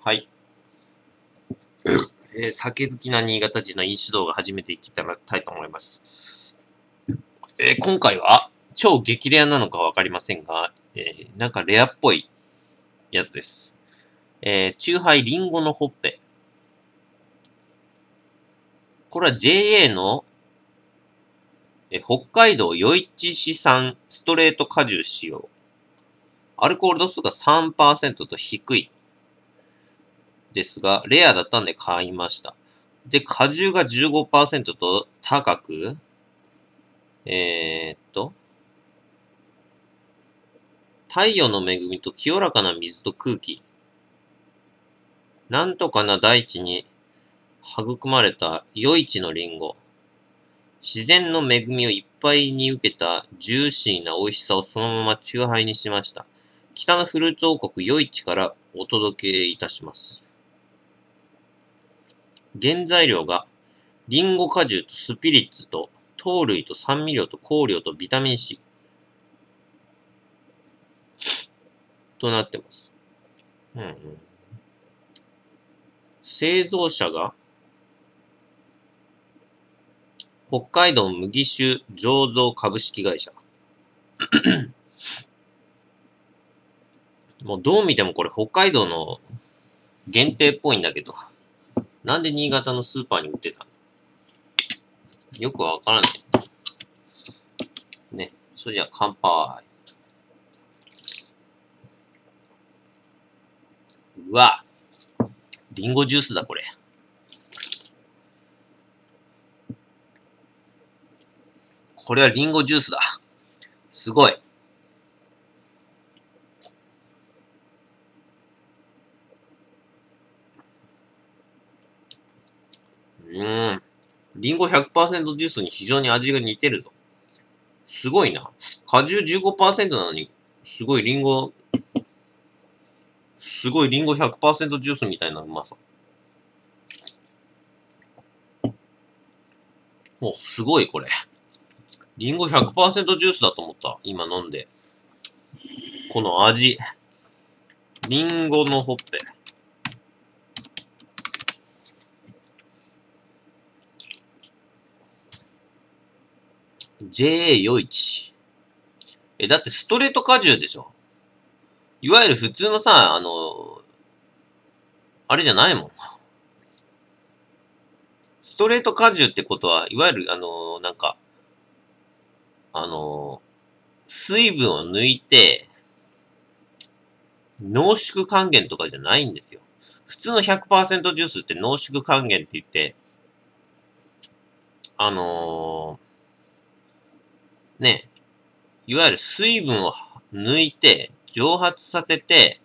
はい。酒好きな新潟人の飲酒動画始めていきたいと思います。今回は超激レアなのかわかりませんが、なんかレアっぽいやつです。チューハイリンゴのほっぺ。これは JA の北海道余市市産ストレート果汁使用。アルコール度数が 3% と低い。ですが、レアだったんで買いました。で、果汁が 15% と高く、太陽の恵みと清らかな水と空気。なんとかな大地に育まれた余市のリンゴ。自然の恵みをいっぱいに受けたジューシーな美味しさをそのままチューハイにしました。北のフルーツ王国余市からお届けいたします。原材料がリンゴ果汁とスピリッツと糖類と酸味料と香料とビタミン C となってます。製造者が北海道麦酒醸造株式会社。もうどう見てもこれ北海道の限定っぽいんだけど、なんで新潟のスーパーに売ってたの？よくわからない。ね。それじゃあ乾杯。うわ。リンゴジュースだこれ。これはリンゴジュースだ。すごい。リンゴ 100% ジュースに非常に味が似てるぞ。すごいな。果汁 15% なのに、すごいリンゴ 100% ジュースみたいなうまさ。お、すごいこれ。リンゴ 100% ジュースだと思った。今飲んで。この味。リンゴのほっぺ。JA 余市。だってストレート果汁でしょ？いわゆる普通のさ、あれじゃないもん。ストレート果汁ってことは、いわゆるなんか、水分を抜いて、濃縮還元とかじゃないんですよ。普通の 100% ジュースって濃縮還元って言って、ね、いわゆる水分を抜いて、蒸発させて、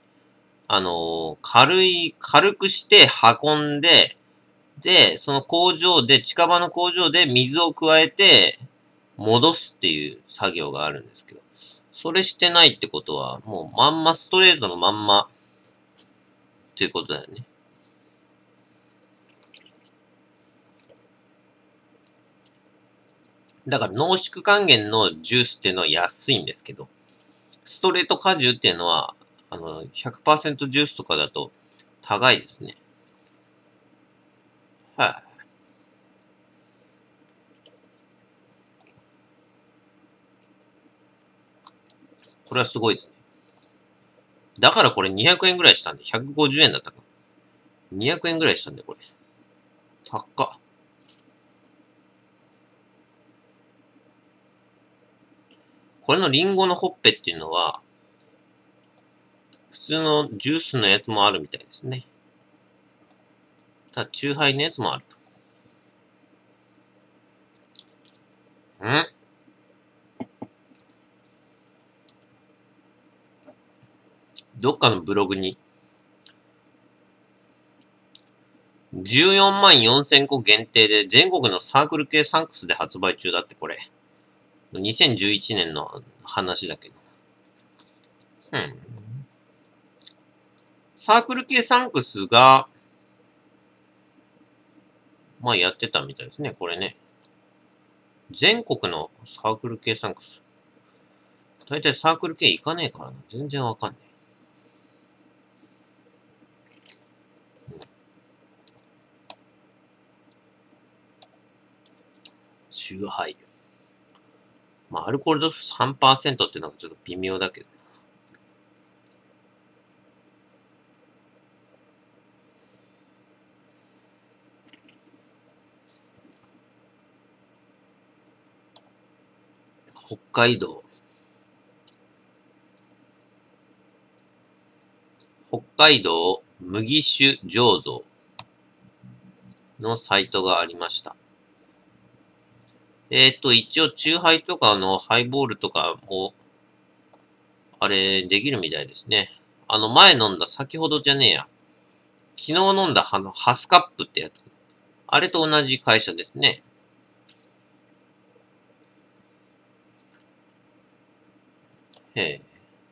軽くして運んで、で、その近場の工場で水を加えて、戻すっていう作業があるんですけど、それしてないってことは、もうまんまストレートのまんま、っていうことだよね。だから濃縮還元のジュースっていうのは安いんですけど、ストレート果汁っていうのは、100% ジュースとかだと高いですね。はい、これはすごいですね。だからこれ200円ぐらいしたんで、150円だったか。200円ぐらいしたんで、これ。高っ。これのリンゴのほっぺっていうのは、普通のジュースのやつもあるみたいですね。ただ、チューハイのやつもあると。どっかのブログに、14万4000個限定で全国のサークル系サンクスで発売中だってこれ。2011年の話だけど。サークル系サンクスが、まあやってたみたいですね、これね。全国のサークル系サンクス。だいたいサークル系行かねえからな。全然わかんねチューハイ。まあ、アルコール度数 3% ってなんかちょっと微妙だけど。北海道。北海道麦酒醸造のサイトがありました。一応、チューハイとかのハイボールとかも、あれ、できるみたいですね。前飲んだ、先ほどじゃねえや。昨日飲んだハスカップってやつ。あれと同じ会社ですね。へえ。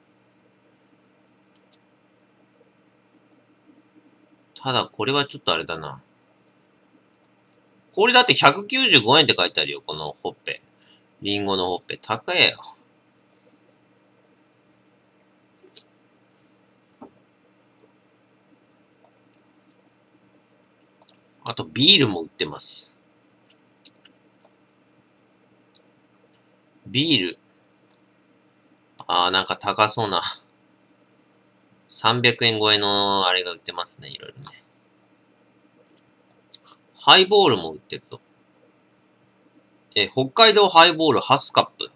ただ、これはちょっとあれだな。これだって195円って書いてあるよ、このほっぺ。リンゴのほっぺ。高えよ。あと、ビールも売ってます。ビール。なんか高そうな。300円超えのあれが売ってますね、いろいろね。ハイボールも売ってるぞ。北海道ハイボールハスカップだって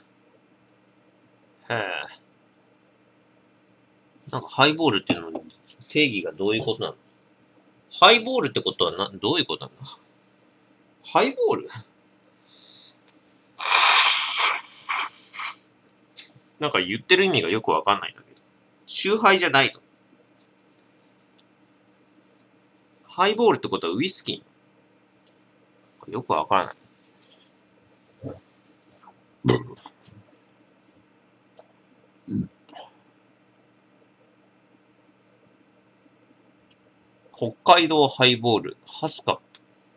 。へえ。なんかハイボールっていうの定義がどういうことなの？ハイボールってことはどういうことなんだ？ハイボールなんか言ってる意味がよくわかんないんだけど。酎ハイじゃないと。ハイボールってことはウイスキー？よくわからない。北海道ハイボール、ハスカッ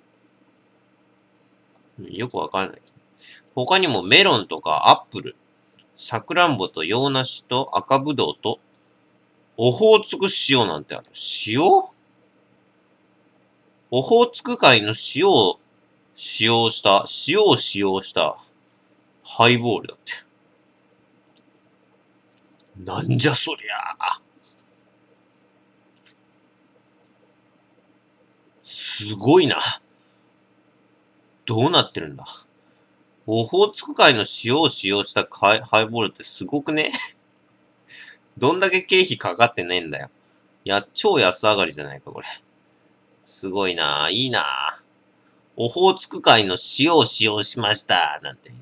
プ。よくわからない。他にもメロンとかアップル、サクランボと洋梨と赤ぶどうと、オホーツク塩なんてある。塩？オホーツク海の塩を使用したハイボールだって。なんじゃそりゃ。すごいな。どうなってるんだ。オホーツク海の塩を使用したハイボールってすごくね？どんだけ経費かかってねえんだよ。超安上がりじゃないか、これ。すごいな。いいな。オホーツク海の塩を使用しました。なんて。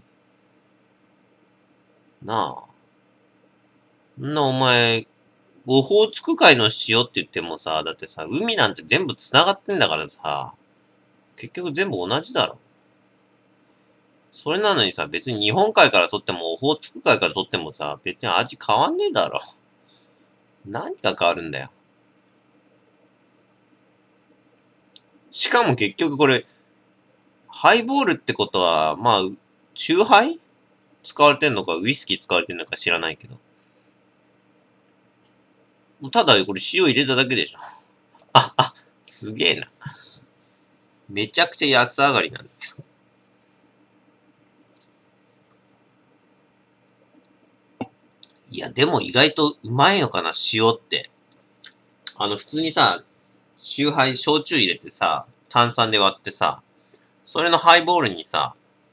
なあ。お前、オホーツク海の塩って言ってもさ、だってさ、海なんて全部繋がってんだからさ、結局全部同じだろ。それなのにさ、別に日本海から取っても、オホーツク海から取ってもさ、別に味変わんねえだろ。何が変わるんだよ。しかも結局これ、ハイボールってことは、まあ、チューハイ使われてんのか、ウイスキー使われてんのか知らないけど。ただこれ塩入れただけでしょ。すげえな。めちゃくちゃ安上がりなんだけど。いや、でも意外とうまいのかな、塩って。普通にさ、酎ハイ、焼酎入れてさ、炭酸で割ってさ、それのハイボールにさ、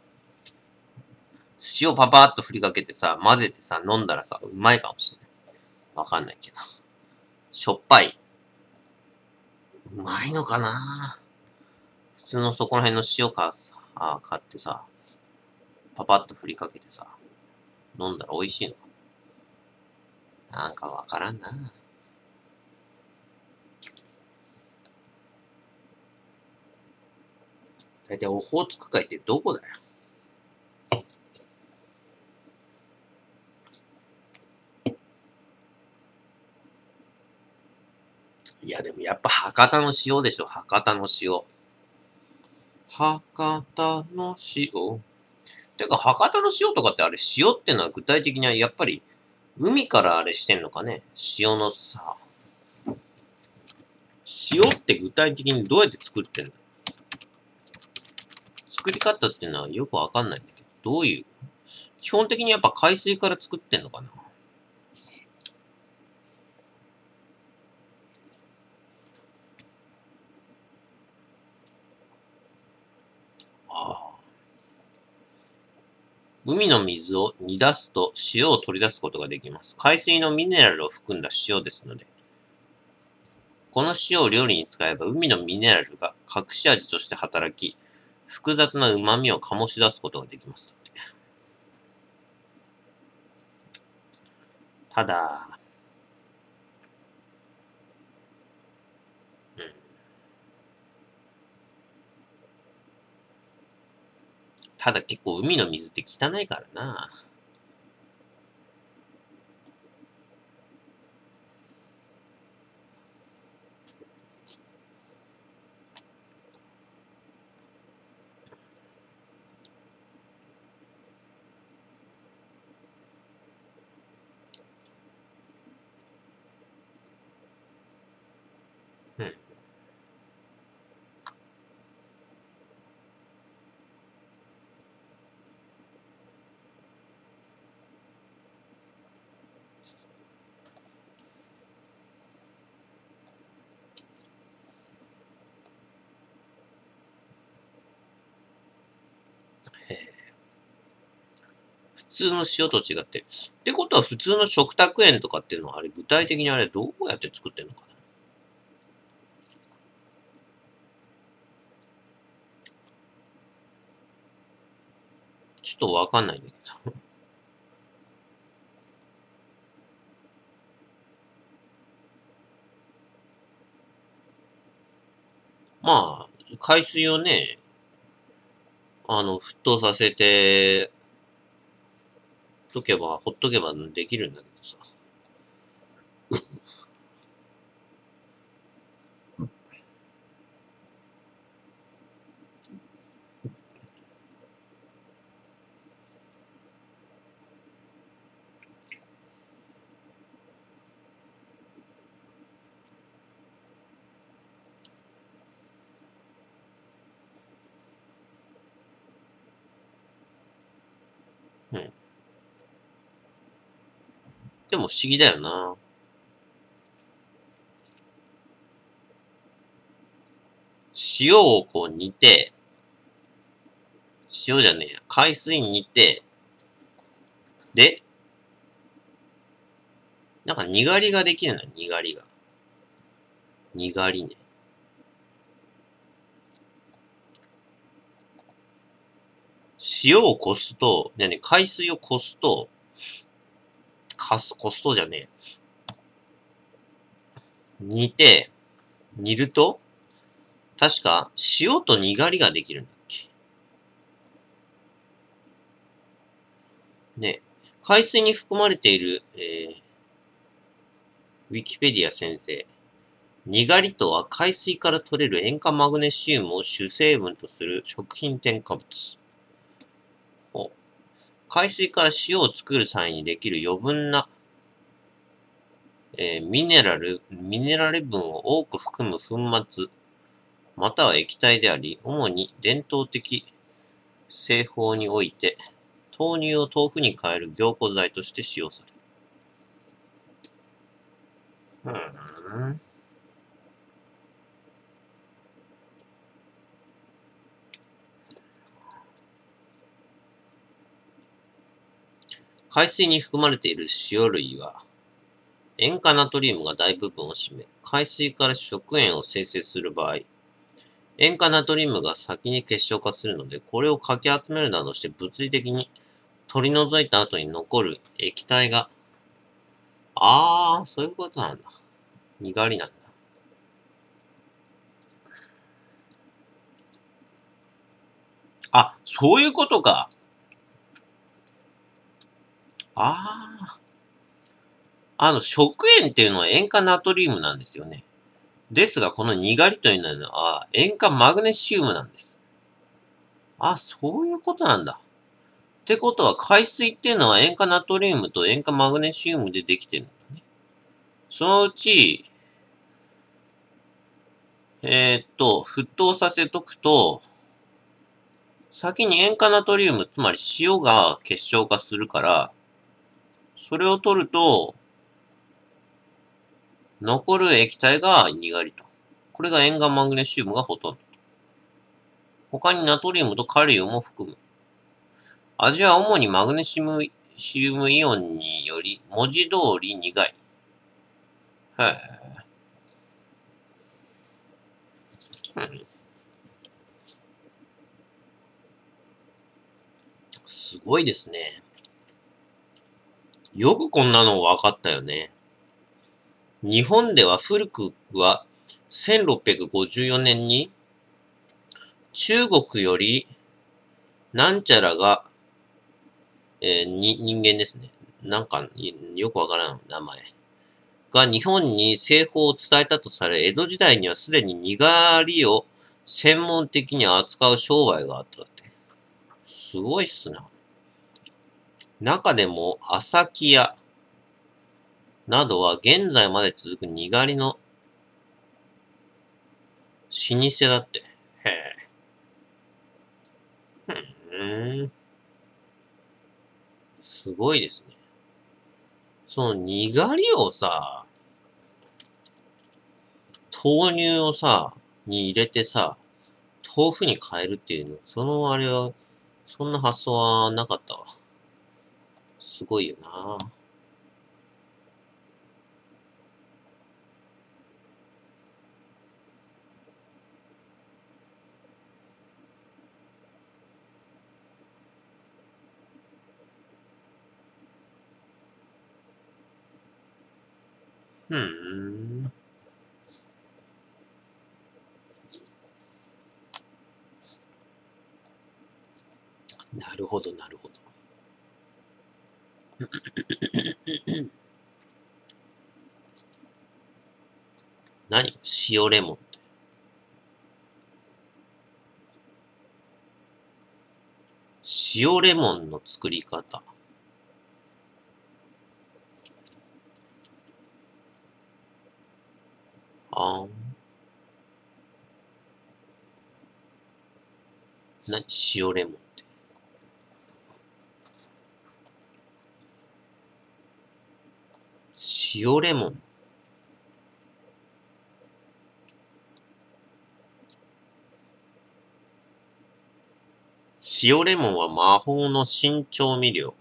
塩パパーっと振りかけてさ、混ぜてさ、飲んだらさ、うまいかもしれない。わかんないけど。しょっぱい。うまいのかな？普通のそこら辺の塩かさ、買ってさ、パパッと振りかけてさ、飲んだら美味しいのかな？なんかわからんな。だいたいオホーツク海ってどこだよ。いや、でもやっぱ博多の塩でしょ、博多の塩。博多の塩。てか、博多の塩とかってあれ、塩ってのは具体的にはやっぱり、海からあれしてんのかね？塩のさ。塩って具体的にどうやって作ってんの？ 作り方っていうのはよくわかんないんだけど、どういう、基本的にやっぱ海水から作ってんのかな。ああ。海の水を煮出すと塩を取り出すことができます。海水のミネラルを含んだ塩ですので、この塩を料理に使えば海のミネラルが隠し味として働き、複雑な旨味を醸し出すことができます。ただ、うん、ただ結構海の水って汚いからな。うん。普通の塩と違って。ってことは普通の食卓塩とかっていうのはあれ具体的にあれどうやって作ってんのかな。ちょっとわかんないんだけど。まあ、海水をね、沸騰させてほっとけばできるんだけどさ。うん。でも不思議だよな。塩をこう煮て、塩じゃねえや、海水煮て、で、なんかにがりができるんだ、にがりが。にがりね。塩をこすと、海水をこすと、こすとじゃねえ。煮て、煮ると、確か塩とにがりができるんだっけ。ね。海水に含まれている、ウィキペディア先生。にがりとは海水から取れる塩化マグネシウムを主成分とする食品添加物。海水から塩を作る際にできる余分な、ミネラル分を多く含む粉末、または液体であり、主に伝統的製法において、豆乳を豆腐に変える凝固剤として使用される。海水に含まれている塩類は、塩化ナトリウムが大部分を占め、海水から食塩を生成する場合、塩化ナトリウムが先に結晶化するので、これをかき集めるなどして物理的に取り除いた後に残る液体が、そういうことなんだ。にがりなんだ。そういうことか。あ食塩っていうのは塩化ナトリウムなんですよね。ですが、このにがりというのは塩化マグネシウムなんです。そういうことなんだ。ってことは、海水っていうのは塩化ナトリウムと塩化マグネシウムでできてるんだね。そのうち、沸騰させとくと、 先に塩化ナトリウム、つまり塩が結晶化するから、それを取ると、残る液体がにがりと。これが塩化マグネシウムがほとんど。他にナトリウムとカリウムも含む。味は主にマグネシウムイオンにより、文字通り苦い。はい。すごいですね。よくこんなの分かったよね。日本では古くは1654年に中国よりなんちゃらが、人間ですね。なんか、よくわからん名前。が日本に製法を伝えたとされ、江戸時代にはすでににがりを専門的に扱う商売があったって。すごいっすな。中でも、朝木屋などは現在まで続くにがりの老舗だって。へえ。すごいですね。そのにがりをさ、豆乳をさ、に入れてさ、豆腐に変えるっていうの、そのあれは、そんな発想はなかったわ。すごいよな。なるほど、なるほど。何塩レモンって。塩レモンの作り方。あーん。何塩レモンって。塩レモン。塩レモンは魔法の新調味料。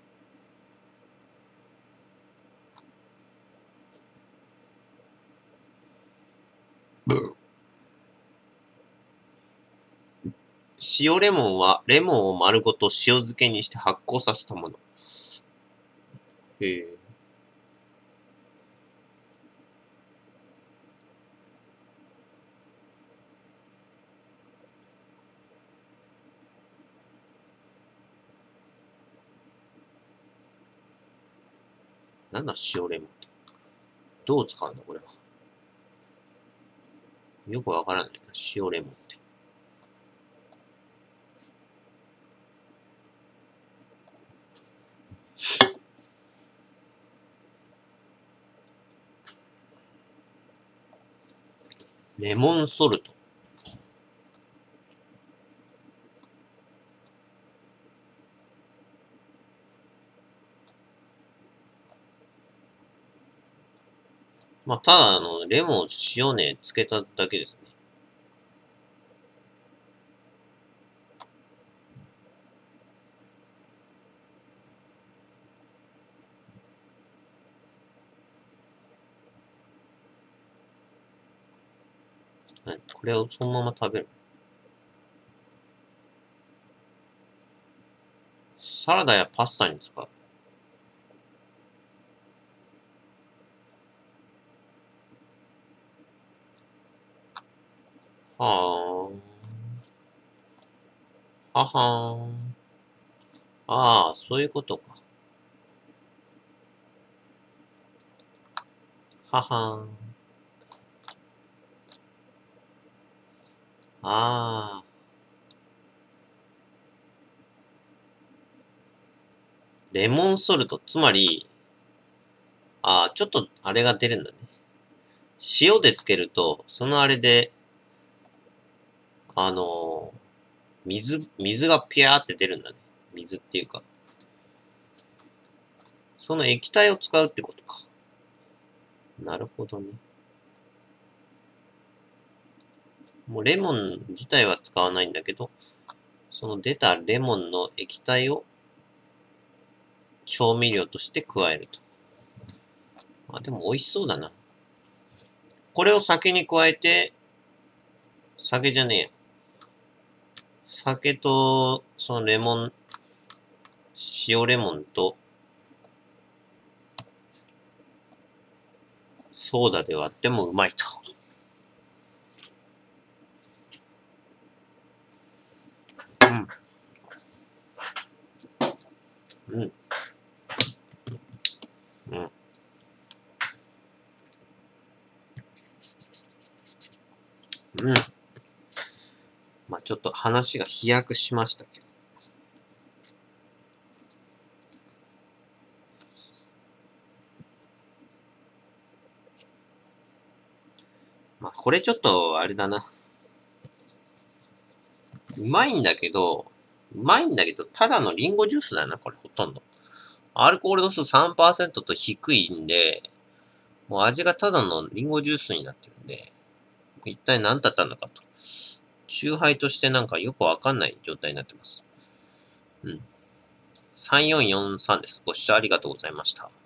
塩レモンはレモンを丸ごと塩漬けにして発酵させたもの。へえ。なんだ塩レモンって。どう使うんだこれは。よくわからないな。塩レモンって。レモンソルト。まあ、ただ、レモン、塩ね、つけただけですね。これをそのまま食べる。サラダやパスタに使う。はーん。ははーん。ああ、そういうことか。ははーん。ああ。レモンソルト。つまり、ちょっとあれが出るんだね。塩でつけると、そのあれで、あの水がピャーって出るんだね。水っていうか。その液体を使うってことか。なるほどね。もうレモン自体は使わないんだけど、その出たレモンの液体を調味料として加えると。あ、でも美味しそうだな。これを酒に加えて、酒じゃねえや。酒と、そのレモン、塩レモンと、ソーダで割ってもうまいと。うん。うん。うん。うん。まあちょっと話が飛躍しましたけど。まあこれちょっとあれだな。うまいんだけど、ただのリンゴジュースだよな、これほとんど。アルコール度数 3% と低いんで、もう味がただのリンゴジュースになってるんで、一体何だったのかと。チューハイとしてなんかよくわかんない状態になってます。うん。3443です。ご視聴ありがとうございました。